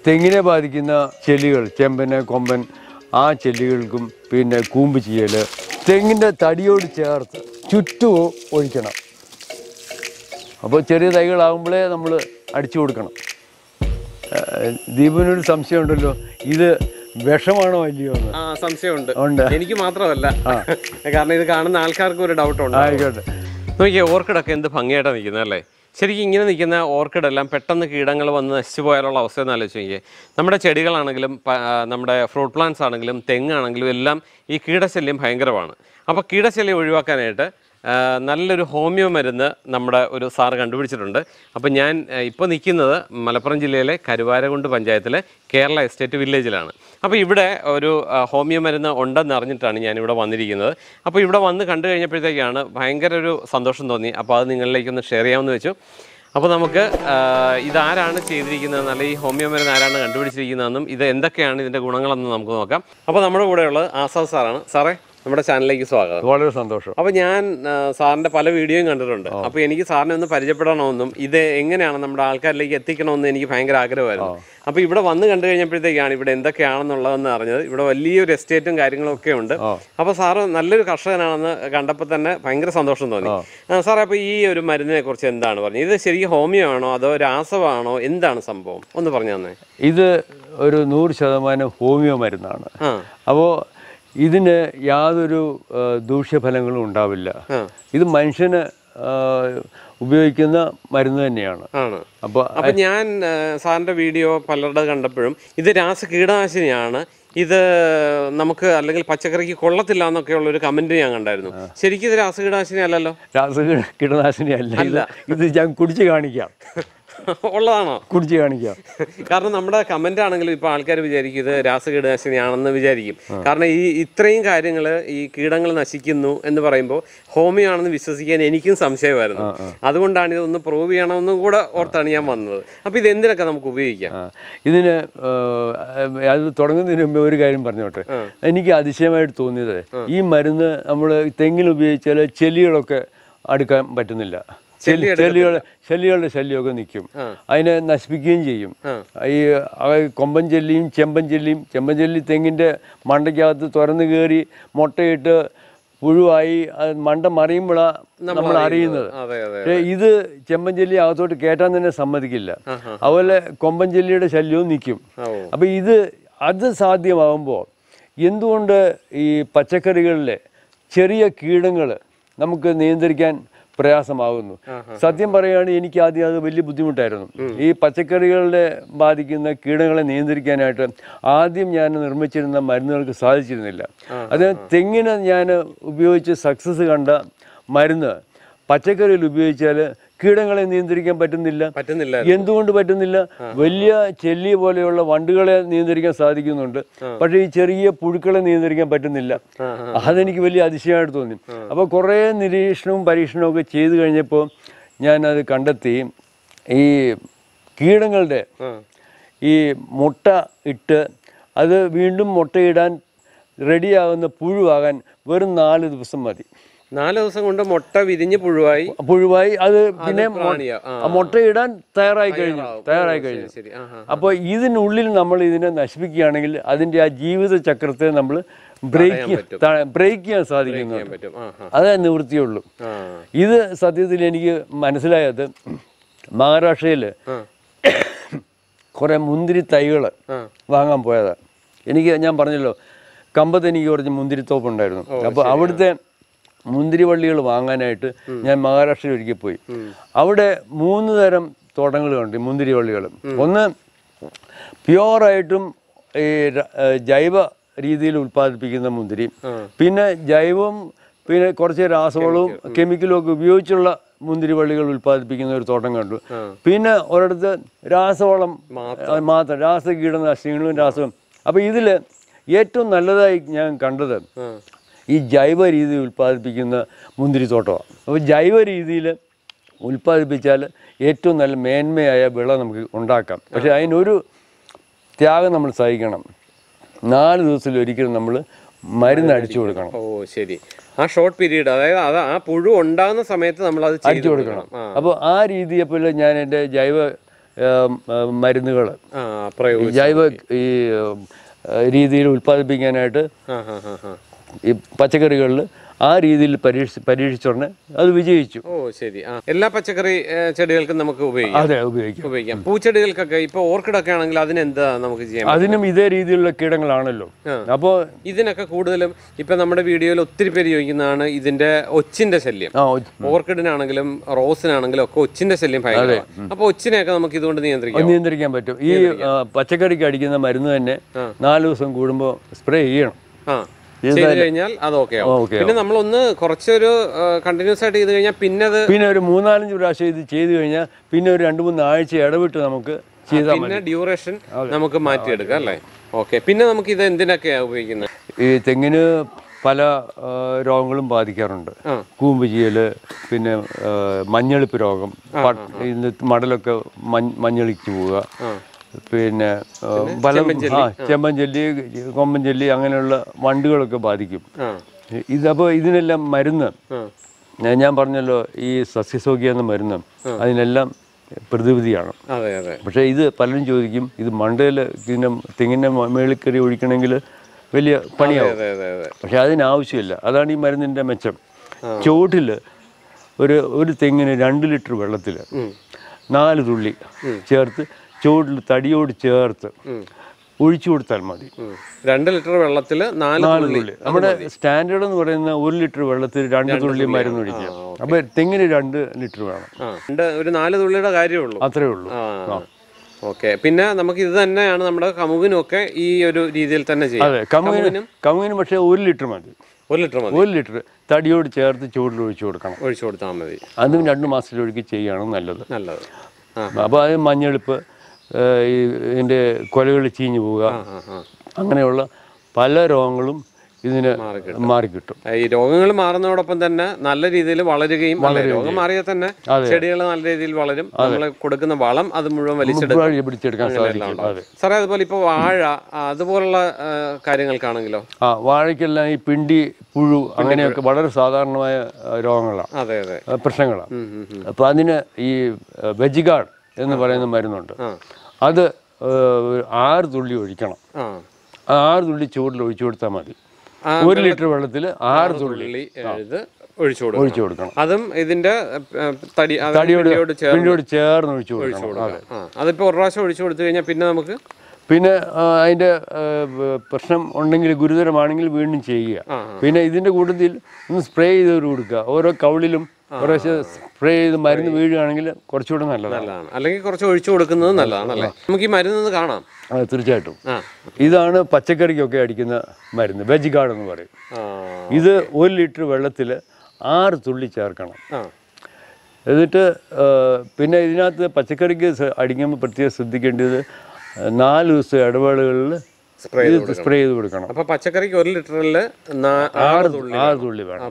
തെങ്ങിനെ ബാധിക്കുന്ന ചെല്ലികൾ, ചെമ്പന്, കൊമ്പൻ, ആ ചെല്ലികൾക്കും പിന്നെ കൂമ്പ് ചെയ്യൽ തെങ്ങിൻ്റെ തടിയോട് ചേർത്ത് ചുറ്റും ഒഴിക്കണം. അപ്പോൾ ചെറിയ തൈകളാകുമ്പോഴേ നമ്മൾ അടിച്ചു കൊടുക്കണം. ദീപനൊരു സംശയമുണ്ടല്ലോ, ഇത് വിഷമാണോ അല്ലയോ എന്ന്? സംശയമുണ്ട്. എനിക്ക് മാത്രമല്ല, കാരണം ഇത് കാണുന്ന ആൾക്കാർക്ക് ഒരു ഡൗട്ട് ഉണ്ട്. ആയിക്കോട്ടെ. നോക്കിയാൽ ഓർക്കിഡൊക്കെ എന്ത് ഭംഗിയായിട്ടാണ് നിൽക്കുന്നത് അല്ലേ? ശരിക്കും ഇങ്ങനെ നിൽക്കുന്ന ഓർക്കിഡെല്ലാം പെട്ടെന്ന് കീടങ്ങൾ വന്ന് നശിച്ചു പോയാലുള്ള അവസ്ഥ എന്ന് ആലോചിച്ച് നോക്കിയേ. നമ്മുടെ ചെടികളാണെങ്കിലും നമ്മുടെ ഫ്രൂട്ട് പ്ലാന്റ്സ് ആണെങ്കിലും തെങ്ങാണെങ്കിലും എല്ലാം ഈ കീടശല്യം ഭയങ്കരമാണ്. അപ്പോൾ കീടശല്യം ഒഴിവാക്കാനായിട്ട് നല്ലൊരു ഹോമിയോ മരുന്ന് നമ്മുടെ ഒരു സാറ് കണ്ടുപിടിച്ചിട്ടുണ്ട്. അപ്പോൾ ഞാൻ ഇപ്പോൾ നിൽക്കുന്നത് മലപ്പുറം ജില്ലയിലെ കരുവാരകുണ്ട് പഞ്ചായത്തിലെ കേരള എസ്റ്റേറ്റ് വില്ലേജിലാണ്. അപ്പോൾ ഇവിടെ ഒരു ഹോമിയോ മരുന്ന് ഉണ്ടെന്ന് അറിഞ്ഞിട്ടാണ് ഞാനിവിടെ വന്നിരിക്കുന്നത്. അപ്പോൾ ഇവിടെ വന്ന് കണ്ടു കഴിഞ്ഞപ്പോഴത്തേക്കാണ് ഭയങ്കര ഒരു സന്തോഷം തോന്നി. അപ്പോൾ അത് നിങ്ങളിലേക്കൊന്ന് ഷെയർ ചെയ്യാമെന്ന് വെച്ചു. അപ്പോൾ നമുക്ക് ഇതാരാണ് ചെയ്തിരിക്കുന്നതെന്ന്, അല്ലെങ്കിൽ ഈ ഹോമിയോ മരുന്ന് ആരാണ് കണ്ടുപിടിച്ചിരിക്കുന്നതെന്നും ഇത് എന്തൊക്കെയാണ് ഇതിൻ്റെ ഗുണങ്ങളെന്നും നമുക്ക് നോക്കാം. അപ്പോൾ നമ്മുടെ കൂടെയുള്ളത് ആസാദ് സാറാണ്. സാറേ, നമ്മുടെ ചാനലിലേക്ക് സ്വാഗതം. വളരെ സന്തോഷം. അപ്പോൾ ഞാൻ സാറിൻ്റെ പല വീഡിയോയും കണ്ടിട്ടുണ്ട്. അപ്പോൾ എനിക്ക് സാറിനെ ഒന്ന് പരിചയപ്പെടണമെന്നും ഇത് എങ്ങനെയാണ് നമ്മുടെ ആൾക്കാരിലേക്ക് എത്തിക്കണമെന്നും എനിക്ക് ഭയങ്കര ആഗ്രഹമായിരുന്നു. അപ്പോൾ ഇവിടെ വന്ന് കണ്ടു കഴിഞ്ഞപ്പോഴത്തേക്കാണ് ഇവിടെ എന്തൊക്കെയാണെന്നുള്ളതെന്ന് അറിഞ്ഞത്. ഇവിടെ വലിയൊരു എസ്റ്റേറ്റും കാര്യങ്ങളും ഒക്കെ ഉണ്ട്. അപ്പോൾ സാറ് നല്ലൊരു കർഷകനാണെന്ന് കണ്ടപ്പോൾ തന്നെ ഭയങ്കര സന്തോഷം തോന്നി. സാറേ, അപ്പോൾ ഈ ഒരു മരുന്നിനെ കുറിച്ച് എന്താണ് പറഞ്ഞത്? ഇത് ശരിക്കും ഹോമിയോ ആണോ അതോ രാസവാണോ, എന്താണ് സംഭവം ഒന്ന് പറഞ്ഞു തന്നെ. ഇത് ഒരു 100% ഹോമിയോ മരുന്നാണ്. അപ്പോൾ ഇതിന് യാതൊരു ദൂഷ്യഫലങ്ങളും ഉണ്ടാവില്ല. ഇത് മനുഷ്യന് ഉപയോഗിക്കുന്ന മരുന്ന് തന്നെയാണ്. അപ്പോൾ ഞാൻ സാറിൻ്റെ വീഡിയോ പലരുടെ കണ്ടപ്പോഴും ഇത് രാസകീടനാശിനിയാണ്, ഇത് നമുക്ക് അല്ലെങ്കിൽ പച്ചക്കറിക്ക് കൊള്ളത്തില്ല എന്നൊക്കെയുള്ളൊരു കമൻറ്റ് ഞാൻ കണ്ടായിരുന്നു. ശരിക്കും ഇത് രാസകീടനാശിനി അല്ലല്ലോ? രാസകീടനാശിനി അല്ല. ഇത് ഞാൻ കുടിച്ച് കാണിക്കാം. ഉള്ളതാണോ? കുടിച്ച് കാണിക്കാം. കാരണം നമ്മുടെ കമന്റ് ആണെങ്കിലും ഇപ്പൊ ആൾക്കാർ വിചാരിക്കും ഇത് രാസകീടനാശിനിയാണെന്ന് വിചാരിക്കും. കാരണം ഈ ഇത്രയും കാര്യങ്ങൾ ഈ കീടങ്ങൾ നശിക്കുന്നു എന്ന് പറയുമ്പോൾ ഹോമിയോ ആണെന്ന് വിശ്വസിക്കാൻ എനിക്കും സംശയമായിരുന്നു. അതുകൊണ്ടാണ് ഇതൊന്ന് പ്രൂവ് ചെയ്യണമെന്നും കൂടെ ഓർത്താണ് ഞാൻ വന്നത്. അപ്പൊ ഇത് എന്തിനൊക്കെ നമുക്ക് ഉപയോഗിക്കാം? ഇതിന് അത് തുടങ്ങുന്നതിന് മുമ്പ് ഒരു കാര്യം പറഞ്ഞോട്ടെ. എനിക്ക് അതിശയമായിട്ട് തോന്നിയത്, ഈ മരുന്ന് നമ്മൾ തെങ്ങിൽ ഉപയോഗിച്ചാൽ ചെല്ലികളൊക്കെ അടുക്കാൻ പറ്റുന്നില്ല. ചെല്ലികളുടെ ശല്യമൊക്കെ നിൽക്കും, അതിനെ നശിപ്പിക്കുകയും ചെയ്യും. ഈ കൊമ്പൻ ചെല്ലിയും ചെമ്പൻ ചെല്ലി തെങ്ങിൻ്റെ മണ്ടയ്ക്കകത്ത് തുറന്നു കയറി മുട്ടയിട്ട് പുഴുവായി മണ്ട മറിയുമ്പോഴാണ് നമ്മൾ അറിയുന്നത്. ഇത് ചെമ്പൻ ചെല്ലി അകത്തോട്ട് കയറ്റാൻ തന്നെ സമ്മതിക്കില്ല. അതുപോലെ കൊമ്പൻ ചെല്ലിയുടെ ശല്യവും നിൽക്കും. അപ്പം അത് സാധ്യമാകുമ്പോൾ എന്തുകൊണ്ട് ഈ പച്ചക്കറികളിലെ ചെറിയ കീടങ്ങൾ നമുക്ക് നിയന്ത്രിക്കാൻ പ്രയാസമാകുന്നു? സത്യം പറയുകയാണെങ്കിൽ എനിക്ക് ആദ്യം അത് വലിയ ബുദ്ധിമുട്ടായിരുന്നു. ഈ പച്ചക്കറികളുടെ ബാധിക്കുന്ന കീടങ്ങളെ നിയന്ത്രിക്കാനായിട്ട് ആദ്യം ഞാൻ നിർമ്മിച്ചിരുന്ന മരുന്നുകൾക്ക് സാധിച്ചിരുന്നില്ല. അത് തെങ്ങിന് ഞാൻ ഉപയോഗിച്ച് സക്സസ് കണ്ട മരുന്ന് പച്ചക്കറിയിൽ ഉപയോഗിച്ചാൽ കീടങ്ങളെ നിയന്ത്രിക്കാൻ പറ്റുന്നില്ല. എന്തുകൊണ്ട് പറ്റുന്നില്ല? വലിയ ചെല്ലി പോലെയുള്ള വണ്ടുകളെ നിയന്ത്രിക്കാൻ സാധിക്കുന്നുണ്ട്, പക്ഷേ ഈ ചെറിയ പുഴുക്കളെ നിയന്ത്രിക്കാൻ പറ്റുന്നില്ല. അതെനിക്ക് വലിയ അതിശയമായിട്ട് തോന്നി. അപ്പോൾ കുറേ നിരീക്ഷണവും പരീക്ഷണവും ഒക്കെ ചെയ്തു കഴിഞ്ഞപ്പോൾ ഞാനത് കണ്ടെത്തി. ഈ കീടങ്ങളുടെ ഈ മുട്ട ഇട്ട് അത് വീണ്ടും മുട്ടയിടാൻ റെഡിയാകുന്ന പുഴുവാകാൻ വെറും 4 ദിവസം മതി. 4 ദിവസം കൊണ്ട് മുട്ട വിരിഞ്ഞ് പുഴുവായി അത് പിന്നെ മുട്ടയിടാൻ തയ്യാറായി കഴിഞ്ഞു. അപ്പോൾ ഇതിനുള്ളിൽ നമ്മൾ ഇതിനെ നശിപ്പിക്കുകയാണെങ്കിൽ അതിൻ്റെ ആ ജീവിത ചക്രത്തെ നമ്മൾ ബ്രേക്ക് ചെയ്യാൻ സാധിക്കുന്നു. അതേ നിവൃത്തിയുള്ളൂ. ഇത് സത്യത്തിൽ എനിക്ക് മനസ്സിലായത് മഹാരാഷ്ട്രയിൽ കുറേ മുന്തിരി തൈകൾ വാങ്ങാൻ പോയതാണ്. ഞാൻ പറഞ്ഞല്ലോ, കമ്പത്ത് എനിക്ക് കുറച്ച് മുന്തിരിത്തോപ്പുണ്ടായിരുന്നു. അപ്പോൾ അവിടുത്തെ മുന്തിരി വള്ളികൾ വാങ്ങാനായിട്ട് ഞാൻ മഹാരാഷ്ട്രയിൽ ഒരിക്കൽ പോയി. അവിടെ 3 തരം തോട്ടങ്ങളുണ്ട് മുന്തിരി വള്ളികൾ. ഒന്ന് പ്യുവറായിട്ടും ഈ ജൈവ രീതിയിൽ ഉൽപ്പാദിപ്പിക്കുന്ന മുന്തിരി, പിന്നെ ജൈവവും പിന്നെ കുറച്ച് രാസവളവും കെമിക്കലും ഒക്കെ ഉപയോഗിച്ചുള്ള മുന്തിരി വള്ളികൾ ഉൽപ്പാദിപ്പിക്കുന്ന ഒരു തോട്ടം കണ്ടു. പിന്നെ ഒരിടത്ത് രാസവളം മാത്രം, രാസകീടനാശിനികളും രാസവളം. അപ്പോൾ ഇതിൽ ഏറ്റവും നല്ലതായി ഞാൻ കണ്ടത് ഈ ജൈവ രീതിയിൽ ഉൽപ്പാദിപ്പിക്കുന്ന മുന്തിരിത്തോട്ടമാണ്. അപ്പോൾ ജൈവ രീതിയിൽ ഉൽപ്പാദിപ്പിച്ചാൽ ഏറ്റവും നല്ല മേന്മയായ വിള നമുക്ക് ഉണ്ടാക്കാം. പക്ഷേ അതിനൊരു ത്യാഗം നമ്മൾ സഹിക്കണം. 4 ദിവസത്തിലൊരിക്കലും നമ്മൾ മരുന്ന് അടിച്ചു കൊടുക്കണം. ഓ ശരി, ആ ഷോർട്ട് പീരീഡ്, അതായത് അത് ആ പുഴു ഉണ്ടാകുന്ന സമയത്ത് നമ്മൾ അത് അടിച്ചു കൊടുക്കണം. അപ്പോൾ ആ രീതിയെപ്പോലെ ഞാൻ എൻ്റെ ജൈവ മരുന്നുകൾ ജൈവ ഈ രീതിയിൽ ഉൽപ്പാദിപ്പിക്കാനായിട്ട് ഈ പച്ചക്കറികളിൽ ആ രീതിയിൽ പരീക്ഷിച്ചോടനെ അത് വിജയിച്ചു. ഓ ശരി. എല്ലാ പച്ചക്കറി ചെടികൾക്കും നമുക്ക് ഉപയോഗിക്കാം. അതെ, ഉപയോഗിക്കാം. പൂച്ചെടികൾക്കൊക്കെ ഇപ്പൊ ഓർക്കിഡൊക്കെ ആണെങ്കിൽ അതിനെന്താ നമുക്ക് ചെയ്യാം? അതിനും ഇതേ രീതിയിലുള്ള കീടങ്ങളാണല്ലോ. അപ്പോൾ ഇതിനൊക്കെ കൂടുതലും ഇപ്പൊ നമ്മുടെ വീഡിയോയിൽ ഒത്തിരി പേര് ചോദിക്കുന്നതാണ് ഇതിന്റെ ഒച്ചിന്റെ ശല്യം. ഓർക്കിഡിനാണെങ്കിലും റോസിനാണെങ്കിലും ഒക്കെ ഒച്ചിന്റെ ശല്യം ഭയങ്കരമാണ്. അപ്പൊ ഒച്ചിനെയൊക്കെ നമുക്ക് ഇതുകൊണ്ട് നിയന്ത്രിക്കാൻ പറ്റും. ഈ പച്ചക്കറിക്ക് അടിക്കുന്ന മരുന്ന് തന്നെ 4 ദിവസം കൂടുമ്പോൾ സ്പ്രേ ചെയ്യണം. ചെയ്ത് കഴിഞ്ഞാൽ അത് ഓക്കെ ആവും. പിന്നെ നമ്മളൊന്ന് കുറച്ചൊരു കണ്ടിന്യൂസ് ആയിട്ട് ചെയ്ത് കഴിഞ്ഞാൽ പിന്നെ ഒരു 3-4 പ്രാവശ്യം ഇത് ചെയ്ത് കഴിഞ്ഞാൽ പിന്നെ ഒരു 2-3 ആഴ്ച ഇടവിട്ട് നമുക്ക് ചെയ്താൽ പിന്നെ ഡ്യൂറേഷൻ നമുക്ക് മാറ്റിയെടുക്കാം അല്ലേ? ഓക്കെ. പിന്നെ നമുക്ക് ഇത് എന്തിനൊക്കെയാണ് ഉപയോഗിക്കുന്നത്? ഈ തെങ്ങിന് പല രോഗങ്ങളും ബാധിക്കാറുണ്ട്. കൂമ്പ് ചീയല്, പിന്നെ മഞ്ഞളിപ്പ് രോഗം, മടലൊക്കെ മഞ്ഞളിച്ച് പോവുക, പിന്നെ പല ചെമ്പൻ ചെല്ലി, കൊമ്പൻ ചെല്ലി, അങ്ങനെയുള്ള വണ്ടുകളൊക്കെ ബാധിക്കും. ഇതപ്പോൾ ഇതിനെല്ലാം മരുന്ന് ഞാൻ പറഞ്ഞല്ലോ, ഈ സസ്യസൗഖ്യ എന്ന മരുന്ന് അതിനെല്ലാം പ്രതിവിധിയാണ്. പക്ഷേ ഇത് പലരും ചോദിക്കും, ഇത് മണ്ടയിൽ ഇതിൻ്റെ തെങ്ങിൻ്റെ മേളിൽ കയറി ഒഴിക്കണമെങ്കിൽ വലിയ പണിയാവും. പക്ഷെ അതിനാവശ്യമില്ല. അതാണ് ഈ മരുന്നിൻ്റെ മെച്ചം. ചുവട്ടിൽ ഒരു തെങ്ങിന് 2 ലിറ്റർ വെള്ളത്തിൽ 4 തുള്ളി ചേർത്ത് ചുവട്ടിൽ തടിയോട് ചേർത്ത് ഒഴിച്ചു കൊടുത്താൽ മതി. 2 ലിറ്റർ വെള്ളത്തിൽ 4 തുള്ളി. നമ്മുടെ സ്റ്റാൻഡേർഡ് എന്ന് പറയുന്ന 1 ലിറ്റർ വെള്ളത്തിൽ 2 തുള്ളി മരുന്ന് ഒഴിക്കുക. അപ്പൊ തെങ്ങിന് 2 ലിറ്റർ വേണം. ഒരു 4 തുള്ളിയുടെ കാര്യമുള്ളൂ. അത്രേ ഉള്ളൂ. ഓക്കെ. പിന്നെ നമുക്ക് ഇത് തന്നെയാണ് നമ്മുടെ കമുകിനും ഒക്കെ ഈ ഒരു രീതിയിൽ തന്നെ ചെയ്യാം. അതെ, കമുകിനും പക്ഷേ 1 ലിറ്റർ മതി. 1 ലിറ്റർ തടിയോട് ചേർത്ത് ചുവട്ടിൽ ഒഴിച്ചു കൊടുത്താൽ മതി. അതും 2 മാസത്തിലൊഴിച്ച് ചെയ്യുകയാണ് നല്ലത്. അപ്പോൾ അത് മഞ്ഞളിപ്പ്, ഇതിൻ്റെ കൊലകൾ ചീഞ്ഞു പോവുക, അങ്ങനെയുള്ള പല രോഗങ്ങളും ഇതിന് മാറിക്കിട്ടും. ഈ രോഗങ്ങൾ മാറുന്നതോടൊപ്പം തന്നെ നല്ല രീതിയിൽ വളരുകയും, രോഗം മാറിയാൽ തന്നെ ചെടികൾ നല്ല രീതിയിൽ വളരും. നമ്മൾ കൊടുക്കുന്ന വളം അത് മുഴുവൻ പിടിച്ചെടുക്കാൻ സാധിക്കും. സാറേ, അതുപോലെ ഇപ്പോൾ വാഴ അതുപോലുള്ള കാര്യങ്ങൾക്കാണെങ്കിലോ? വാഴയ്ക്കെല്ലാം ഈ പിണ്ടി, പുഴു, അങ്ങനെയൊക്കെ വളരെ സാധാരണമായ രോഗങ്ങളാണ്, പ്രശ്നങ്ങളാണ്. അപ്പോൾ അതിന് ഈ വെജിഗാർഡ് എന്ന് പറയുന്ന മരുന്നുണ്ട്. അത് 6 തുള്ളി ഒഴിക്കണം. 6 തുള്ളി ചൂടിൽ ഒഴിച്ചു കൊടുത്താൽ മതി. 1 ലിറ്റർ വെള്ളത്തിൽ 6 തുള്ളി ഒഴിച്ചു കൊടുക്കണം. അതും ഇതിന്റെ തടിയോട് ചേർന്ന് ഒഴിച്ചു കൊടുക്കണം. അതിപ്പോ 1 പ്രാവശ്യം ഒഴിച്ചു കൊടുത്തു കഴിഞ്ഞാൽ പിന്നെ അതിൻ്റെ പ്രശ്നം ഉണ്ടെങ്കിൽ, ഗുരുതരമാണെങ്കിൽ വീണ്ടും ചെയ്യുക. പിന്നെ ഇതിൻ്റെ കൂട്ടത്തിൽ ഒന്ന് സ്പ്രേ ചെയ്ത് കൊടുക്കുക. ഓരോ കവിളിലും കുറേശ്ശെ സ്പ്രേ ചെയ്ത് മരുന്ന് വീഴുകയാണെങ്കിൽ കുറച്ചുകൂടെ നല്ലതാണ്. അല്ലെങ്കിൽ കുറച്ച് ഒഴിച്ചു കൊടുക്കുന്നത് നല്ലതാണല്ലേ? നമുക്ക് ഈ മരുന്ന് കാണാം. തീർച്ചയായിട്ടും. ഇതാണ് പച്ചക്കറിക്കൊക്കെ അടിക്കുന്ന മരുന്ന്, വെജിഗാർഡ് എന്ന് പറയും. ഇത് 1 ലിറ്റർ വെള്ളത്തിൽ 6 തുള്ളി ചേർക്കണം. എന്നിട്ട് പിന്നെ ഇതിനകത്ത് പച്ചക്കറിക്ക് അടിക്കുമ്പോൾ പ്രത്യേകം ശ്രദ്ധിക്കേണ്ടത് 4 ദിവസം ഇടവേളകളിൽ സ്പ്രേ ചെയ്ത് കൊടുക്കണം. അപ്പോൾ പച്ചക്കറിക്ക് 1 ലിറ്ററിൽ 6 തുള്ളി വേണം.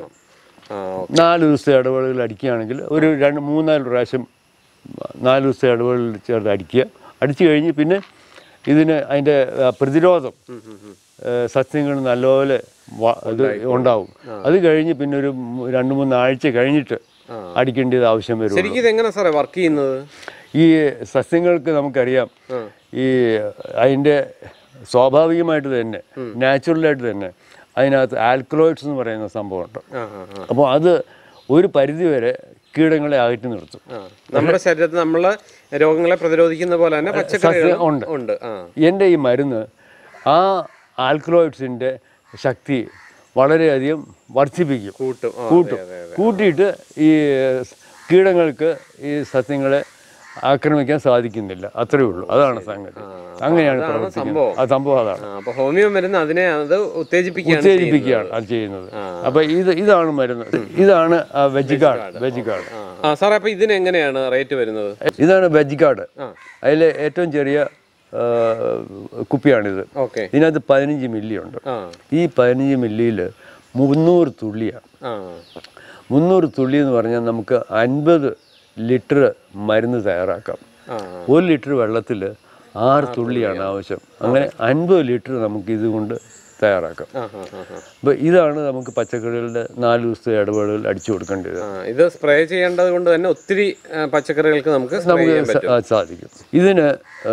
4 ദിവസം ഇടവേളകളിൽ അടിക്കുകയാണെങ്കിൽ ഒരു 2-3-4 പ്രാവശ്യം 4 ദിവസം ഇടവേളകളിൽ ചേർത്ത് അടിക്കുക. അടിച്ചു കഴിഞ്ഞ് പിന്നെ ഇതിന് അതിൻ്റെ പ്രതിരോധം സസ്യങ്ങൾ നല്ലപോലെ ഇത് ഉണ്ടാവും. അത് കഴിഞ്ഞ് പിന്നെ ഒരു 2-3 ആഴ്ച കഴിഞ്ഞിട്ട് അടിക്കേണ്ടത് ആവശ്യം വരും. ശരിക്കും ഇതെങ്ങനെ സാറേ വർക്ക് ചെയ്യുന്നത്? ഈ സസ്യങ്ങൾക്ക് നമുക്കറിയാം, ഈ അതിൻ്റെ സ്വാഭാവികമായിട്ട് തന്നെ, നാച്ചുറലായിട്ട് തന്നെ അതിനകത്ത് ആൽക്കലോയിഡ്സ് എന്ന് പറയുന്ന സംഭവമുണ്ട്. അപ്പോൾ അത് ഒരു പരിധിവരെ കീടങ്ങളെ അകറ്റി നിർത്തും. നമ്മുടെ ശരീരത്തിൽ നമ്മൾ രോഗങ്ങളെ പ്രതിരോധിക്കുന്ന പോലെ തന്നെ പച്ചക്കറികൾ ഉണ്ട്. എൻ്റെ ഈ മരുന്ന് ആ ആൽക്കലോയിഡ്സിൻ്റെ ശക്തി വളരെയധികം വർദ്ധിപ്പിക്കും, കൂട്ടിയിട്ട് ഈ കീടങ്ങൾക്ക് ഈ സസ്യങ്ങളെ ആക്രമിക്കാൻ സാധിക്കുന്നില്ല. അത്രയേ ഉള്ളൂ. അതാണ് സംഗതി. അങ്ങനെയാണ് പ്രവർത്തിക്കുന്നത്. ആ സംഭവം അതാണ്. അപ്പോൾ ഹോമിയോ മരുന്ന് അതിനെ അത് ഉത്തേജിപ്പിക്കുകയാണ് അത് ചെയ്യുന്നത്. അപ്പോൾ ഇതാണ് മരുന്ന്. ഇതാണ് വെജിഗാർഡ്. സാറേ, അപ്പോൾ ഇതിന് എങ്ങനെയാണ് റേറ്റ് വരുന്നത്? ഇതാണ് വെജിഗാർഡ്. അതിൽ ഏറ്റവും ചെറിയ കുപ്പിയാണിത്. ഇതിനകത്ത് 15 മില്ലി ഉണ്ട്. ഈ 15 മില്ലിയിൽ 300 തുള്ളിയാണ്. 300 തുള്ളി എന്ന് പറഞ്ഞാൽ നമുക്ക് 50 ലിറ്റർ മരുന്ന് തയ്യാറാക്കാം. 1 ലിറ്റർ വെള്ളത്തിൽ 6 തുള്ളിയാണ് ആവശ്യം. അങ്ങനെ 50 ലിറ്റർ നമുക്ക് ഇതുകൊണ്ട് തയ്യാറാക്കാം. അപ്പോൾ ഇതാണ് നമുക്ക് പച്ചക്കറികളുടെ 4 ദിവസത്തെ ഇടവേളകൾ അടിച്ചു കൊടുക്കേണ്ടത്. ഇത് സ്പ്രേ ചെയ്യേണ്ടത് കൊണ്ട് തന്നെ ഒത്തിരി പച്ചക്കറികൾക്ക് നമുക്ക് സാധിക്കും. ഇതിന്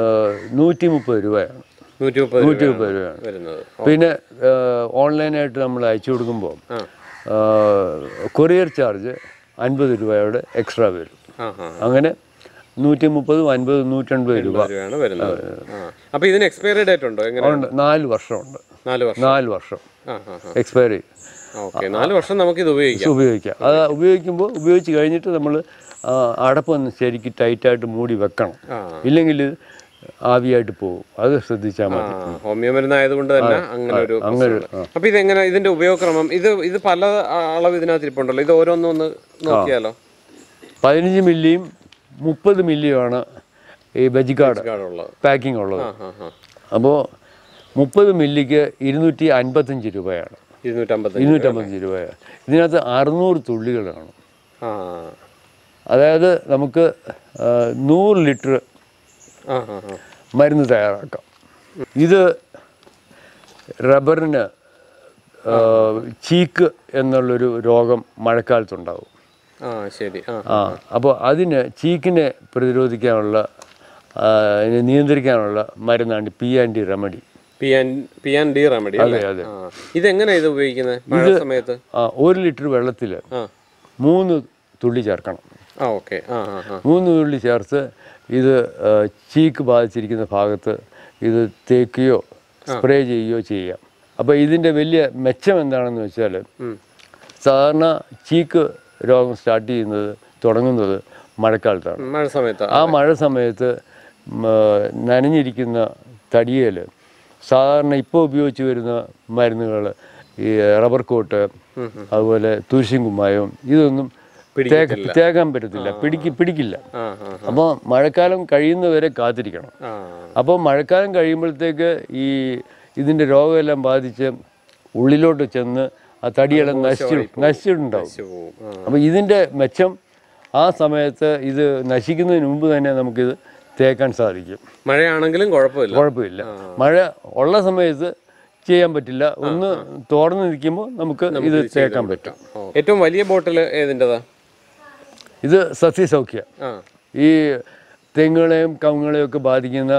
130 രൂപയാണ്. 130 രൂപയാണ് വരുന്നത്. പിന്നെ ഓൺലൈനായിട്ട് നമ്മൾ അയച്ചു കൊടുക്കുമ്പോൾ കൊറിയർ ചാർജ് 50 രൂപയുടെ എക്സ്ട്രാ വരും. അങ്ങനെ 130, 50, 180 രൂപ വരുന്നത്. അപ്പോൾ ഇതിന് എക്സ്പയറി ഡേറ്റ് ഉണ്ടോ? 4 വർഷമുണ്ട്. 4 വർഷം എക്സ്പയറി. 4 വർഷം നമുക്ക് ഇത് ഉപയോഗിക്കാം. അത് ഉപയോഗിച്ച് കഴിഞ്ഞിട്ട് നമ്മൾ അടപ്പൊന്ന് ശരിക്കും ടൈറ്റായിട്ട് മൂടി വെക്കണം. ഇല്ലെങ്കിൽ ആവിയായിട്ട് പോകും. അത് ശ്രദ്ധിച്ചാൽ മതി. ഹോമിയോ മരുന്നായതുകൊണ്ട് തന്നെ അങ്ങനെ. അപ്പൊ ഇതെങ്ങനെ ഇതിന്റെ ഉപയോഗക്രമം? ഇത് പല അളവ് ഇതിനകത്ത് ഇരിപ്പുണ്ടല്ലോ. ഇത് ഓരോന്നൊന്ന് നോക്കിയാലോ. 15 മില്ലിയും 30 മില്ലിയുമാണ് ഈ വെജിഗാർഡ് പാക്കിംഗ് ഉള്ളത്. അപ്പോൾ 30 മില്ലിക്ക് 255 രൂപയാണ്. 255 രൂപയാണ്. ഇതിനകത്ത് 600 തുള്ളികളാണ്. അതായത് നമുക്ക് 100 ലിറ്റർ മരുന്ന് തയ്യാറാക്കാം. ഇത് റബ്ബറിന് ചീക്ക് എന്നുള്ളൊരു രോഗം മഴക്കാലത്തുണ്ടാവും. അപ്പോൾ അതിന് ചീക്കിനെ പ്രതിരോധിക്കാനുള്ള നിയന്ത്രിക്കാനുള്ള മരുന്നാണ് P&D റെമഡി. അതെ അതെ. ഇതെങ്ങനെ ഇത് ഉപയോഗിക്കുന്നത്? മഴ സമയത്ത് 1 ലിറ്റർ വെള്ളത്തിൽ 3 തുള്ളി ചേർക്കണം. 3 തുള്ളി ചേർത്ത് ഇത് ചീക്ക് ബാധിച്ചിരിക്കുന്ന ഭാഗത്ത് ഇത് തേക്കുകയോ സ്പ്രേ ചെയ്യുകയോ ചെയ്യാം. അപ്പോൾ ഇതിൻ്റെ വലിയ മെച്ചം എന്താണെന്ന് വെച്ചാൽ, സാധാരണ ചീക്ക് രോഗം തുടങ്ങുന്നത് മഴക്കാലത്താണ്. മഴ സമയത്ത് നനഞ്ഞിരിക്കുന്ന തടിയേൽ സാധാരണ ഇപ്പോൾ ഉപയോഗിച്ച് വരുന്ന മരുന്നുകൾ, ഈ റബ്ബർ കോട്ട്, അതുപോലെ തുരിശും കുമ്മായവും, ഇതൊന്നും തേക്കാൻ പറ്റത്തില്ല, പിടിക്കില്ല. അപ്പോൾ മഴക്കാലം കഴിയുന്നവരെ കാത്തിരിക്കണം. അപ്പോൾ മഴക്കാലം കഴിയുമ്പോഴത്തേക്ക് ഇതിൻ്റെ രോഗമെല്ലാം ബാധിച്ച് ഉള്ളിലോട്ട് ചെന്ന് ആ തടിയെല്ലാം നശിച്ചിട്ടുണ്ടാവും. അപ്പോൾ ഇതിൻ്റെ മെച്ചം ആ സമയത്ത് ഇത് നശിക്കുന്നതിന് മുമ്പ് തന്നെ നമുക്കിത് തേക്കാൻ സാധിക്കും. മഴയാണെങ്കിലും കുഴപ്പമില്ല. മഴ ഉള്ള സമയത്ത് ചെയ്യാൻ പറ്റില്ല. ഒന്ന് തോർന്ന് നിൽക്കുമ്പോൾ നമുക്ക് ഇത് തേക്കാൻ പറ്റും. ഏറ്റവും വലിയ ബോട്ടിൽ ഏതിൻ്റെതാ? ഇത് സസ്യസൗഖ്യ. ഈ തെങ്ങുകളെയും കവുങ്ങുകളെയും ഒക്കെ ബാധിക്കുന്ന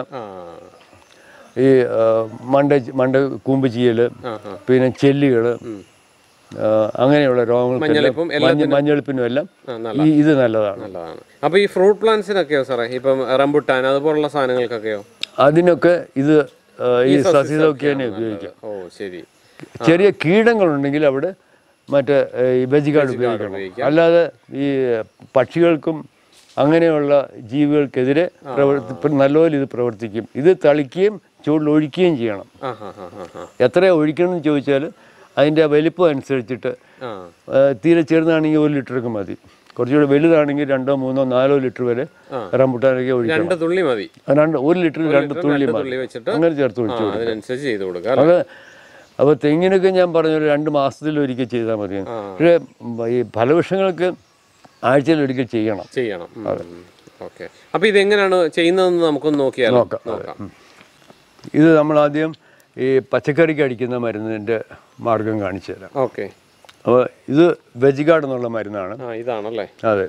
ഈ മണ്ട കൂമ്പ് ചീയൽ, പിന്നെ ചെല്ലികൾ, അങ്ങനെയുള്ള രോഗങ്ങൾ, മഞ്ഞളിപ്പിനും എല്ലാം ഇത് നല്ലതാണ്. അപ്പോൾ ഈ ഫ്രൂട്ട് പ്ലാന്റ്സിനൊക്കെയോ സാറേ, ഇപ്പം റംബുട്ടാൻ അതുപോലുള്ള സാധനങ്ങൾക്കൊക്കെയോ? അതിനൊക്കെ ഇത് ഈ സസ്യസൗഖ്യനെ ഉപയോഗിക്കാം. ചെറിയ കീടങ്ങളുണ്ടെങ്കിൽ അവിടെ മറ്റേ ഈ വെജിഗാർഡ് ഉപയോഗിക്കണം. അല്ലാതെ ഈ പക്ഷികൾക്കും അങ്ങനെയുള്ള ജീവികൾക്കെതിരെ നല്ലപോലെ ഇത് പ്രവർത്തിക്കും. ഇത് തളിക്കുകയും ചൂടിൽ ഒഴിക്കുകയും ചെയ്യണം. എത്ര ഒഴിക്കണം എന്ന് ചോദിച്ചാൽ അതിൻ്റെ വലിപ്പം അനുസരിച്ചിട്ട് തീരെ ചെറുതാണെങ്കിൽ 1 ലിറ്ററൊക്കെ മതി. കുറച്ചുകൂടെ വലുതാണെങ്കിൽ 2, 3, 4 ലിറ്റർ വരെ റംബുട്ടാനൊക്കെ ഒഴിക്കണം. 2 തുള്ളി മതി. 1 ലിറ്ററിൽ 2 തുള്ളി മതി. അങ്ങനെ ചേർത്ത് ഒഴിച്ചു കൊടുക്കാം. അത് അപ്പോൾ തെങ്ങിനൊക്കെ ഞാൻ പറഞ്ഞൊരു 2 മാസത്തിലൊരിക്കൽ ചെയ്താൽ മതി. പക്ഷേ ഈ ഫലവൃക്ഷങ്ങൾക്ക് ആഴ്ചയിലൊരിക്കൽ ചെയ്യണം. ഓക്കെ. അപ്പോൾ ഇതെങ്ങനെയാണ് ചെയ്യുന്നതെന്ന് നമുക്കൊന്ന് നോക്കാം. ഇത് നമ്മൾ ആദ്യം ഈ പച്ചക്കറിക്ക് അടിക്കുന്ന മരുന്നിൻ്റെ മാർഗം കാണിച്ചു തരാം. ഓക്കെ. അപ്പോൾ ഇത് വെജിഗാർഡ് എന്നുള്ള മരുന്നാണ്. ഇതാണല്ലേ? അതെ.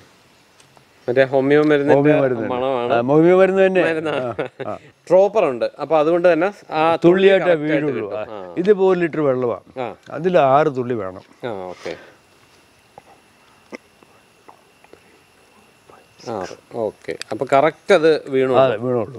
ഹോമിയോ മരുന്ന് തന്നെ. ഡ്രോപ്പർ ഉണ്ട്. അപ്പോൾ അതുകൊണ്ട് തന്നെ തുള്ളിയായിട്ടേ വീഴുള്ളൂ. ഇതിപ്പോൾ 1 ലിറ്റർ വെള്ളമാണ്. അതിൽ 6 തുള്ളി വേണം. ഓക്കെ. അപ്പോൾ കറക്റ്റ് അത് വീണുള്ളൂ.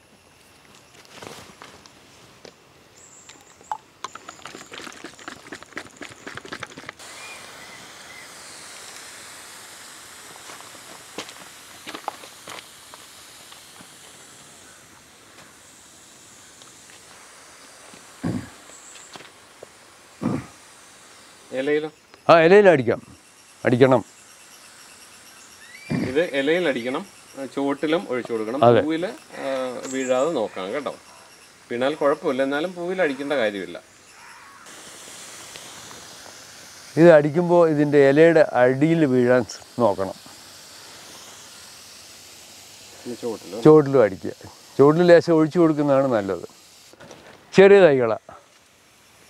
ഇലയിൽ അടിക്കണം. ഇത് ഇലയിൽ അടിക്കണം, ചുവട്ടിലും ഒഴിച്ചു കൊടുക്കണം. പൂവിൽ വീഴാതെ നോക്കണം കേട്ടോ. വീണാൽ കുഴപ്പമില്ല, എന്നാലും പൂവിൽ അടിക്കേണ്ട കാര്യമില്ല. ഇത് അടിക്കുമ്പോൾ ഇതിൻ്റെ ഇലയുടെ അടിയിൽ വീഴാൻ നോക്കണം. ചുവട്ടിലും അടിക്കുക. ചുവട്ടിൽ ലേശം ഒഴിച്ചു കൊടുക്കുന്നതാണ് നല്ലത്. ചെറിയ തൈകളാണ്.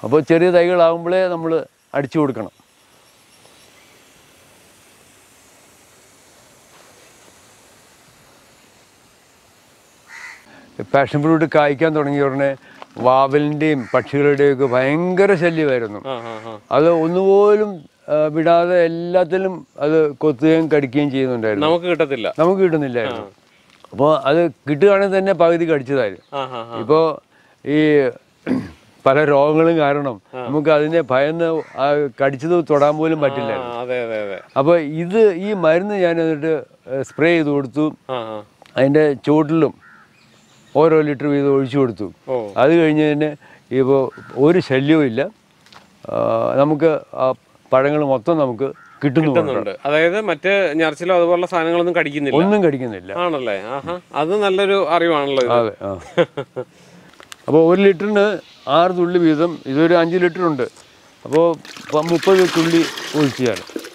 അപ്പോൾ ചെറിയ തൈകളാകുമ്പോഴേ നമ്മൾ അടിച്ചു കൊടുക്കണം. പാഷൻ ഫ്രൂട്ട് കായ്ക്കാൻ തുടങ്ങിയ ഉടനെ വാവലിൻ്റെയും പക്ഷികളുടെയും ഒക്കെ ഭയങ്കര ശല്യമായിരുന്നു. അത് ഒന്നുപോലും വിടാതെ എല്ലാത്തിലും അത് കൊത്തുകയും കടിക്കുകയും ചെയ്യുന്നുണ്ടായിരുന്നു. നമുക്ക് കിട്ടുന്നില്ലായിരുന്നു. അപ്പോൾ അത് കിട്ടുകയാണെങ്കിൽ തന്നെ പകുതി കടിച്ചതായിരുന്നു. ഇപ്പോൾ ഈ പല രോഗങ്ങളും കാരണം നമുക്ക് അതിനെ ഭയന്ന് കടിച്ചത് തൊടാൻ പോലും പറ്റില്ലായിരുന്നു. അപ്പോൾ ഈ മരുന്ന് ഞാൻ എന്നിട്ട് സ്പ്രേ ചെയ്ത് കൊടുത്തു. അതിൻ്റെ ചുവട്ടിലും ഓരോ ലിറ്റർ വീതം ഒഴിച്ചു കൊടുത്തു. അത് കഴിഞ്ഞതിന് ഇപ്പോൾ ഒരു ശല്യവും ഇല്ല. നമുക്ക് ആ പഴങ്ങൾ മൊത്തം നമുക്ക് കിട്ടുന്നുണ്ട്. അതായത് മറ്റ് ഞർച്ചിലോ അതുപോലുള്ള സാധനങ്ങളൊന്നും കടിക്കുന്നില്ല, ഒന്നും കടിക്കുന്നില്ല. ആണല്ലേ? അത് നല്ലൊരു അറിവാണല്ലോ. അതെ. അപ്പോൾ 1 ലിറ്ററിന് 6 തുള്ളി വീതം, ഇതൊരു 5 ലിറ്റർ ഉണ്ട്. അപ്പോൾ 30 തുള്ളി ഒഴിച്ചാൽ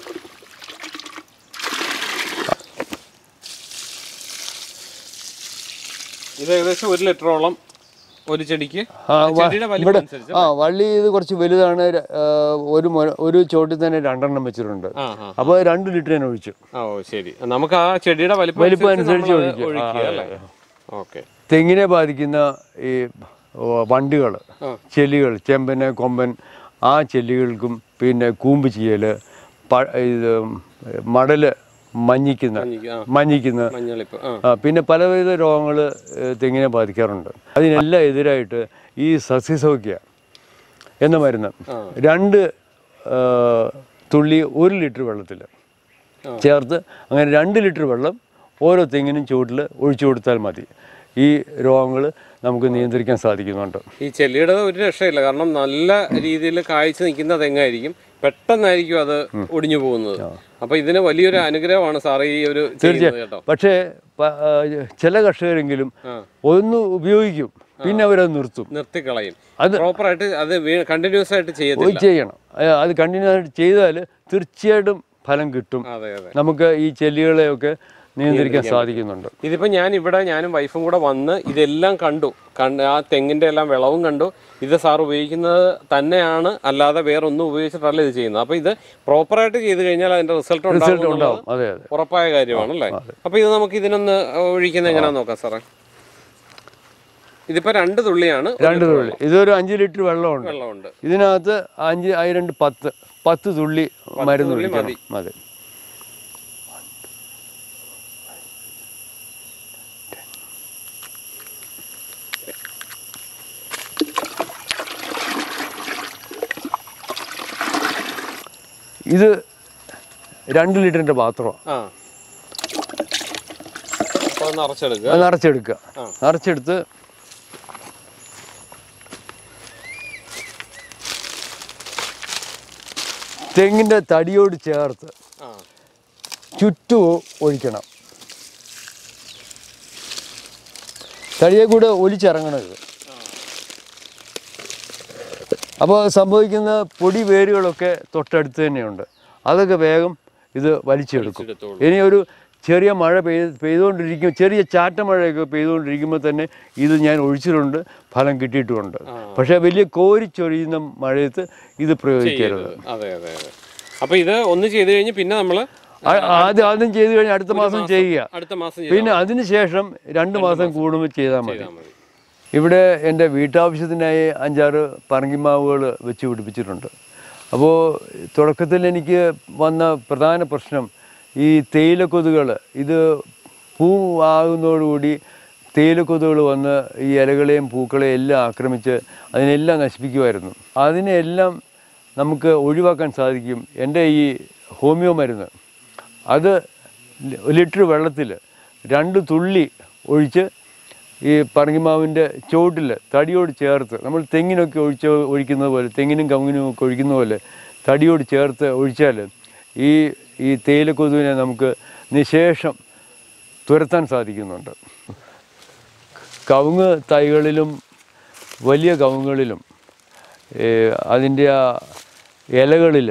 ഇത് ഏകദേശം 1 ലിറ്ററോളം ഒരു ചെടിക്ക്. വള്ളി ഇത് കുറച്ച് വലുതാണ്. ഒരു ചോട്ടിൽ തന്നെ 2 എണ്ണം വെച്ചിട്ടുണ്ട്. അപ്പോൾ 2 ലിറ്റർ തന്നെ ഒഴിച്ചു. ശരി, നമുക്ക് ആ ചെടിയുടെ വലിപ്പം അനുസരിച്ച് ഒഴിക്കും. തെങ്ങിനെ ബാധിക്കുന്ന ഈ വണ്ടുകൾ, ചെല്ലികൾ, ചെമ്പന്, കൊമ്പൻ, ആ ചെല്ലികൾക്കും പിന്നെ കൂമ്പ് ചീയൽ, ഇത് മടല് മഞ്ഞിക്കുന്ന പിന്നെ പലവിധ രോഗങ്ങൾ തെങ്ങിനെ ബാധിക്കാറുണ്ട്. അതിനെല്ലാം എതിരായിട്ട് ഈ സസ്യസൗഖ്യ എന്ന മരുന്ന് 2 തുള്ളി 1 ലിറ്റർ വെള്ളത്തിൽ ചേർത്ത് അങ്ങനെ 2 ലിറ്റർ വെള്ളം ഓരോ തെങ്ങിനും ചുവട്ടിൽ ഒഴിച്ചു കൊടുത്താൽ മതി. ഈ രോഗങ്ങൾ നമുക്ക് നിയന്ത്രിക്കാൻ സാധിക്കുന്നുണ്ട്. ഈ ചെല്ലിയുടെ ഒരു രക്ഷയില്ല, കാരണം നല്ല രീതിയിൽ കായ്ച്ചു നിൽക്കുന്ന തെങ്ങായിരിക്കും, പെട്ടെന്നായിരിക്കും അത് ഒടിഞ്ഞു പോകുന്നത്. അപ്പൊ ഇതിന് വലിയൊരു അനുഗ്രഹമാണ് സാറേ ഈ ഒരു. തീർച്ചയായും. പക്ഷേ ചില കർഷകരെങ്കിലും ഒന്ന് ഉപയോഗിക്കും, പിന്നെ അവരത് നിർത്തിക്കളയും. അത് പ്രോപ്പറായിട്ട് അത് കണ്ടിന്യൂസ് ആയിട്ട് ചെയ്യണം. അത് കണ്ടിന്യൂസ് ആയിട്ട് ചെയ്താൽ തീർച്ചയായിട്ടും ഫലം കിട്ടും. നമുക്ക് ഈ ചെല്ലികളെയൊക്കെ നിയന്ത്രിക്കാൻ സാധിക്കുന്നുണ്ട്. ഇതിപ്പോൾ ഞാനും വൈഫും കൂടെ വന്ന് ഇതെല്ലാം കണ്ടു. ആ തെങ്ങിൻ്റെ എല്ലാം വിളവും കണ്ടു. ഇത് സാർ ഉപയോഗിക്കുന്നത് തന്നെയാണ്, അല്ലാതെ വേറെ ഒന്നും ഉപയോഗിച്ചിട്ടല്ല ഇത് ചെയ്യുന്നത്. അപ്പോൾ ഇത് പ്രോപ്പറായിട്ട് ചെയ്ത് കഴിഞ്ഞാൽ അതിൻ്റെ റിസൾട്ട് ഉണ്ടാവും. ഉറപ്പായ കാര്യമാണല്ലേ? അപ്പോൾ ഇത് നമുക്ക് ഇതിനൊന്ന് ഒഴിക്കുന്നത് എങ്ങനെയാണെന്ന് നോക്കാം സാറേ. ഇതിപ്പോൾ 2 തുള്ളിയാണ്. 2 തുള്ളി. ഇതൊരു 5 ലിറ്റർ വെള്ളമുണ്ട്. ഇതിനകത്ത് 10 തുള്ളി മരുന്ന് മതി. ഇത് 2 ലിറ്ററിന്റെ പാത്രമാണ്. നിറച്ചെടുത്ത് തെങ്ങിന്റെ തടിയോട് ചേർത്ത് ചുറ്റും ഒഴിക്കണം. തടിയെ കൂടെ ഒലിച്ചിറങ്ങണത്. അപ്പോൾ സംഭവിക്കുന്ന പൊടി വേരുകളൊക്കെ തൊട്ടടുത്ത് തന്നെയുണ്ട്. അതൊക്കെ വേഗം ഇത് വലിച്ചെടുക്കും. ഇനി ഒരു ചെറിയ മഴ പെയ്തുകൊണ്ടിരിക്കും, ചെറിയ ചാറ്റ മഴയൊക്കെ പെയ്തുകൊണ്ടിരിക്കുമ്പോൾ തന്നെ ഇത് ഞാൻ ഒഴിച്ചിട്ടുണ്ട്, ഫലം കിട്ടിയിട്ടുമുണ്ട്. പക്ഷേ വലിയ കോരിച്ചൊരിയുന്ന മഴയത്ത് ഇത് പ്രയോഗിക്കരുത്. അപ്പോൾ ഇത് ഒന്ന് ചെയ്ത് കഴിഞ്ഞ് പിന്നെ നമ്മൾ ആദ്യം ചെയ്ത് കഴിഞ്ഞ് അടുത്ത മാസം ചെയ്യുക. പിന്നെ അതിനുശേഷം 2 മാസം കൂടുമ്പോൾ ചെയ്താൽ മതി. ഇവിടെ എൻ്റെ വീട്ടാവശ്യത്തിനായി 5-6 പറങ്കിമാവുകൾ വെച്ച് പിടിപ്പിച്ചിട്ടുണ്ട്. അപ്പോൾ തുടക്കത്തിൽ എനിക്ക് വന്ന പ്രധാന പ്രശ്നം ഈ തേയിലക്കൊതുകൾ, ഇത് പൂ ആകുന്നതോടുകൂടി തേയിലക്കൊതുകൾ വന്ന് ഈ ഇലകളെയും പൂക്കളെയും എല്ലാം ആക്രമിച്ച് അതിനെല്ലാം നശിപ്പിക്കുമായിരുന്നു. അതിനെല്ലാം നമുക്ക് ഒഴിവാക്കാൻ സാധിക്കും. എൻ്റെ ഈ ഹോമിയോ മരുന്ന് അത് ലിറ്റർ വെള്ളത്തിൽ 2 തുള്ളി ഒഴിച്ച് ഈ പറങ്കിമാവിൻ്റെ ചുവട്ടിൽ തടിയോട് ചേർത്ത്, നമ്മൾ തെങ്ങിനൊക്കെ ഒഴിക്കുന്നത് പോലെ, തെങ്ങിനും കവുങ്ങിനും ഒക്കെ ഒഴിക്കുന്ന പോലെ തടിയോട് ചേർത്ത് ഒഴിച്ചാൽ ഈ തേയിലക്കൊതുവിനെ നമുക്ക് നിശേഷം തുരത്താൻ സാധിക്കുന്നുണ്ട്. കവുങ്ങ് തൈകളിലും വലിയ കവുങ്ങുകളിലും അതിൻ്റെ ആ ഇലകളിൽ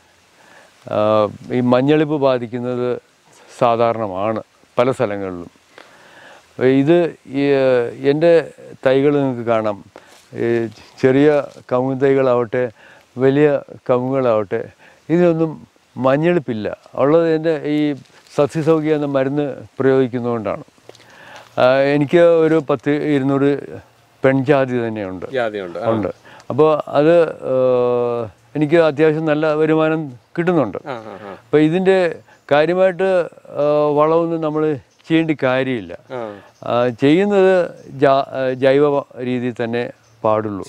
ഈ മഞ്ഞളിപ്പ് ബാധിക്കുന്നത് സാധാരണമാണ് പല സ്ഥലങ്ങളിലും. ഇത് എൻ്റെ തൈകൾ നിങ്ങൾക്ക് കാണാം, ഈ ചെറിയ കവുങ്ങ് തൈകളാവട്ടെ വലിയ കവുങ്ങുകളാവട്ടെ ഇതിനൊന്നും മഞ്ഞളിപ്പില്ല. ഉള്ളത് എൻ്റെ ഈ സസ്യസൗഖ്യ എന്ന മരുന്ന് പ്രയോഗിക്കുന്നതുകൊണ്ടാണ്. എനിക്ക് ഒരു 10-200 പെൺജാതി തന്നെയുണ്ട് ഉണ്ട്. അപ്പോൾ അത് എനിക്ക് അത്യാവശ്യം നല്ല വരുമാനം കിട്ടുന്നുണ്ട്. അപ്പോൾ ഇതിൻ്റെ കാര്യമായിട്ട് വളമൊന്നും നമ്മൾ ചെയ്യേണ്ട കാര്യമില്ല. ചെയ്യുന്നത് ജൈവ രീതിയിൽ തന്നെ പാടുള്ളൂ.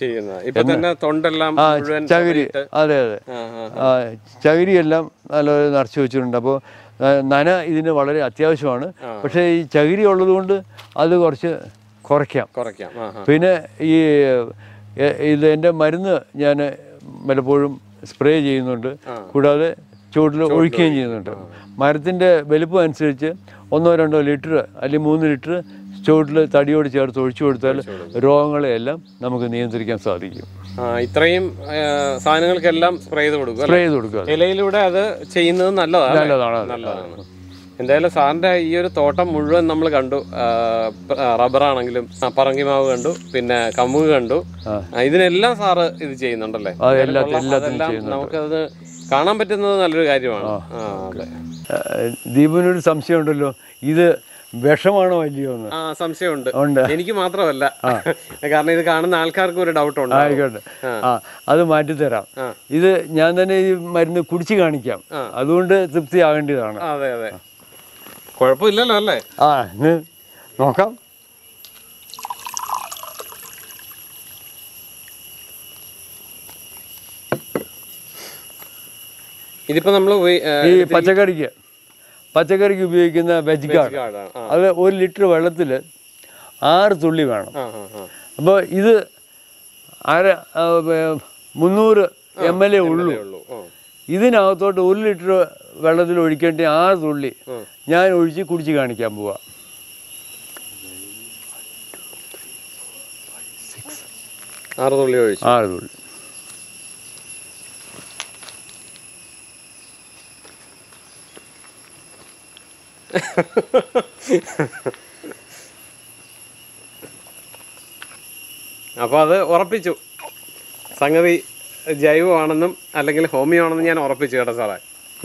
ചകിരി, അതെ അതെ, ചകിരിയെല്ലാം നല്ല നിറച്ച് വെച്ചിട്ടുണ്ട്. അപ്പോൾ നന ഇതിന് വളരെ അത്യാവശ്യമാണ്. പക്ഷേ ഈ ചകിരി ഉള്ളത് കൊണ്ട് അത് കുറച്ച് കുറയ്ക്കാം. പിന്നെ ഈ ഇത് എൻ്റെ മരുന്ന് ഞാൻ പലപ്പോഴും സ്പ്രേ ചെയ്യുന്നുണ്ട്, കൂടാതെ ചുവട്ടിൽ ഒഴിക്കുകയും ചെയ്യുന്നുണ്ട്. മരത്തിൻ്റെ വലിപ്പം അനുസരിച്ച് 1-2 ലിറ്റർ അല്ലെങ്കിൽ 3 ലിറ്റർ ചുവട്ടിൽ തടിയോട് ചേർത്ത് ഒഴിച്ചു കൊടുത്താൽ രോഗങ്ങളെയെല്ലാം നമുക്ക് നിയന്ത്രിക്കാൻ സാധിക്കും. ഇത്രയും സാധനങ്ങൾക്കെല്ലാം സ്പ്രേ ചെയ്ത് കൊടുക്കുക. ഇലയിലൂടെ അത് ചെയ്യുന്നത് നല്ലതാണ്. എന്തായാലും സാറിൻ്റെ ഈ ഒരു തോട്ടം മുഴുവൻ നമ്മൾ കണ്ടു. റബ്ബറാണെങ്കിലും പറങ്കിമാവ് കണ്ടു, പിന്നെ കമുക് കണ്ടു. ഇതിനെല്ലാം സാറ് ഇത് ചെയ്യുന്നുണ്ടല്ലേ? നമുക്കത് കാണാൻ പറ്റുന്നത് നല്ലൊരു കാര്യമാണ്. ദീപനൊരു സംശയമുണ്ടല്ലോ, ഇത് വിഷമാണോ അല്ലയോ എന്ന്? സംശയമുണ്ട്. എനിക്ക് മാത്രമല്ല, കാരണം ഇത് കാണുന്ന ആൾക്കാർക്ക് ഒരു ഡൗട്ട് ഉണ്ട്. ആയിക്കോട്ടെ, അത് മാറ്റിത്തരാം. ഇത് ഞാൻ തന്നെ ഈ മരുന്ന് കുടിച്ച് കാണിക്കാം, അതുകൊണ്ട് തൃപ്തിയാകേണ്ടതാണ്. അതെ അതെ, കുഴപ്പമില്ലല്ലോ അല്ലേ? നോക്കാം. ഇതിപ്പോ നമ്മൾ ഈ പച്ചക്കറിക്ക് ഉപയോഗിക്കുന്ന വെജ് ഗാർഡ്, അത് 1 ലിറ്റർ വെള്ളത്തിൽ 6 തുള്ളി വേണം. അപ്പോൾ ഇത് 300 ml ഉള്ളൂ. ഇതിനകത്തോട്ട് 1 ലിറ്റർ വെള്ളത്തിൽ ഒഴിക്കേണ്ട 6 തുള്ളി ഞാൻ ഒഴിച്ച് കുടിച്ച് കാണിക്കാൻ പോവാ. 6 തുള്ളി ഒഴിച്ചു. 6 തുള്ളി. അപ്പോൾ അത് ഉറപ്പിച്ചു, സംഗതി ജൈവമാണെന്നും അല്ലെങ്കിൽ ഹോമിയോ ആണെന്നും ഞാൻ ഉറപ്പിച്ചു കേട്ടോ സാറേ.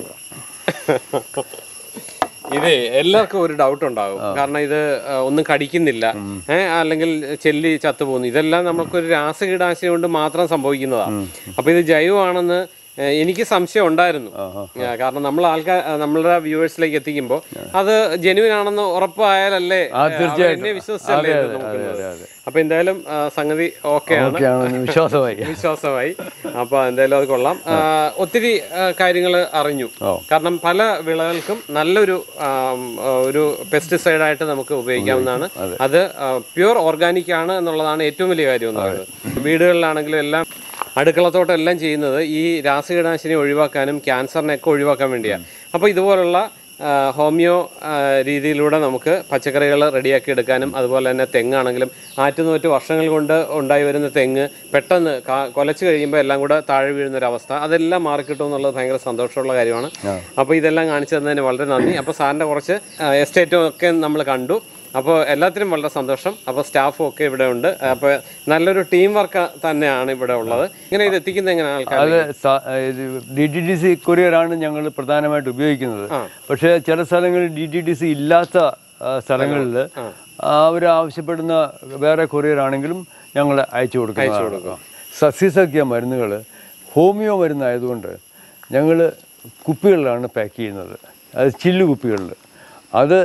ഇത് എല്ലാവർക്കും ഒരു ഡൗട്ട് ഉണ്ടാകും, കാരണം ഇത് ഒന്നും കടിക്കുന്നില്ല, അല്ലെങ്കിൽ ചെല്ലി ചത്തുപോകുന്നു. ഇതെല്ലാം നമുക്കൊരു രാസകീടാശിനി കൊണ്ട് മാത്രം സംഭവിക്കുന്നതാണ്. അപ്പോൾ ഇത് ജൈവമാണെന്ന് എനിക്ക് സംശയം ഉണ്ടായിരുന്നു. കാരണം നമ്മളുടെ വ്യൂവേഴ്സിലേക്ക് എത്തിക്കുമ്പോൾ അത് ജെന്യുവിൻ ആണെന്ന് ഉറപ്പായാലല്ലേ എന്നെ വിശ്വസിച്ചല്ലേ നോക്കുന്നത്. അപ്പൊ എന്തായാലും സംഗതി ഓക്കെയാണ്, വിശ്വാസമായി. അപ്പൊ എന്തായാലും അത് കൊള്ളാം. ഒത്തിരി കാര്യങ്ങൾ അറിഞ്ഞു. കാരണം പല വിളകൾക്കും നല്ലൊരു പെസ്റ്റിസൈഡായിട്ട് നമുക്ക് ഉപയോഗിക്കാവുന്നതാണ്. അത് പ്യൂർ ഓർഗാനിക് ആണ് എന്നുള്ളതാണ് ഏറ്റവും വലിയ കാര്യം എന്ന് പറയുന്നത്. വീടുകളിലാണെങ്കിലും എല്ലാം അടുക്കളത്തോട്ടം എല്ലാം ചെയ്യുന്നത് ഈ രാസകീടനാശിനി ഒഴിവാക്കാനും ക്യാൻസറിനെയൊക്കെ ഒഴിവാക്കാൻ വേണ്ടിയാണ്. അപ്പോൾ ഇതുപോലുള്ള ഹോമിയോ രീതിയിലൂടെ നമുക്ക് പച്ചക്കറികൾ റെഡിയാക്കി എടുക്കാനും, അതുപോലെ തന്നെ തെങ്ങാണെങ്കിലും ആറ്റുനൂറ്റ് വർഷങ്ങൾ കൊണ്ട് ഉണ്ടായി വരുന്ന തെങ്ങ് പെട്ടെന്ന് കൊലച്ച് കഴിയുമ്പോൾ എല്ലാം കൂടെ താഴെ വീഴുന്നൊരവസ്ഥ, അതെല്ലാം മാറിക്കിട്ടും എന്നുള്ളത് ഭയങ്കര സന്തോഷമുള്ള കാര്യമാണ്. അപ്പോൾ ഇതെല്ലാം കാണിച്ചു തന്നതിന് വളരെ നന്ദി. അപ്പോൾ സാറിൻ്റെ കുറച്ച് എസ്റ്റേറ്റും ഒക്കെ നമ്മൾ കണ്ടു. അപ്പോൾ എല്ലാത്തിനും വളരെ സന്തോഷം. അപ്പോൾ സ്റ്റാഫും ഒക്കെ ഇവിടെ ഉണ്ട്. അപ്പോൾ നല്ലൊരു ടീം വർക്ക് തന്നെയാണ് ഇവിടെ ഉള്ളത്. ഇങ്ങനെ ഇത് എത്തിക്കുന്നത് എങ്ങനെ ആൾക്കാർ? അത് DTDC കൊറിയറാണ് ഞങ്ങൾ പ്രധാനമായിട്ട് ഉപയോഗിക്കുന്നത്. പക്ഷേ ചില സ്ഥലങ്ങളിൽ DTDC ഇല്ലാത്ത സ്ഥലങ്ങളിൽ അവർ ആവശ്യപ്പെടുന്ന വേറെ കൊറിയറാണെങ്കിലും ഞങ്ങൾ അയച്ചു കൊടുക്കുക. സസ്യസഖ്യ മരുന്നുകൾ ഹോമിയോ മരുന്നായതുകൊണ്ട് ഞങ്ങൾ കുപ്പികളിലാണ് പാക്ക് ചെയ്യുന്നത്. അത് ചില്ല് കുപ്പികളിൽ. അത്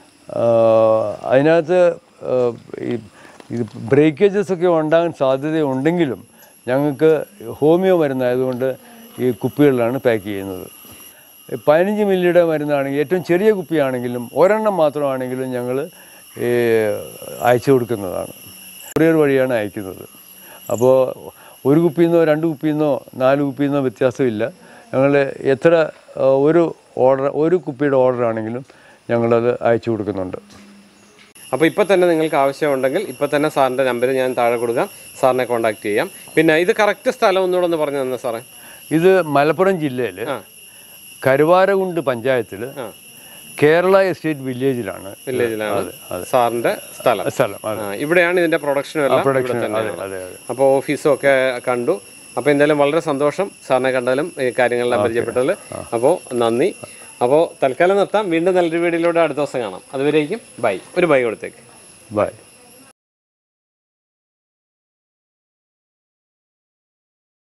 അതിനകത്ത് ഇത് ബ്രേക്കേജസ് ഒക്കെ ഉണ്ടാകാൻ സാധ്യതയുണ്ടെങ്കിലും ഞങ്ങൾക്ക് ഹോമിയോ മരുന്നായതുകൊണ്ട് ഈ കുപ്പികളിലാണ് പാക്ക് ചെയ്യുന്നത്. 15 മില്ലിയുടെ മരുന്നാണെങ്കിൽ ഏറ്റവും ചെറിയ കുപ്പിയാണെങ്കിലും ഒരെണ്ണം മാത്രമാണെങ്കിലും ഞങ്ങൾ അയച്ചു കൊടുക്കുന്നതാണ്. കൊറിയർ വഴിയാണ് അയക്കുന്നത്. അപ്പോൾ 1 കുപ്പിന്നോ 2 കുപ്പിന്നോ 4 കുപ്പിന്നോ വ്യത്യാസമില്ല. ഞങ്ങൾ എത്ര ഒരു കുപ്പിയുടെ ഓർഡർ ആണെങ്കിലും ഞങ്ങളത് അയച്ചു കൊടുക്കുന്നുണ്ട്. അപ്പോൾ ഇപ്പോൾ തന്നെ നിങ്ങൾക്ക് ആവശ്യമുണ്ടെങ്കിൽ ഇപ്പോൾ തന്നെ സാറിൻ്റെ നമ്പർ ഞാൻ താഴെ കൊടുക്കാം, സാറിനെ കോൺടാക്ട് ചെയ്യാം. പിന്നെ ഇത് കറക്റ്റ് സ്ഥലം ഒന്നുകൂടെ ഒന്ന് പറഞ്ഞു തന്നെ സാറേ. ഇത് മലപ്പുറം ജില്ലയിൽ കരുവാരകുണ്ട് പഞ്ചായത്തിൽ കേരള എസ്റ്റേറ്റ് വില്ലേജിലാണ് സാറിന്റെ സ്ഥലം. അതെ. ഇവിടെയാണ് ഇതിന്റെ പ്രൊഡക്ഷനും എല്ലാം ഇവിടെ തന്നെയാണ്. അതെ. അപ്പോൾ ഓഫീസും ഒക്കെ കണ്ടു. അപ്പോൾ എന്തായാലും വളരെ സന്തോഷം സാറിനെ കണ്ടാലും ഈ കാര്യങ്ങളെല്ലാം പരിചയപ്പെട്ടതിൽ. അപ്പോൾ നന്ദി. അപ്പോൾ തൽക്കാലം നിർത്താം. വീണ്ടും നല്ലൊരു വീഡിയോയിലൂടെ അടുത്ത ദിവസം കാണാം. അതുവരേക്കും ബൈ. ഒരു ബൈ കൊടുത്തേക്ക്. ബൈ.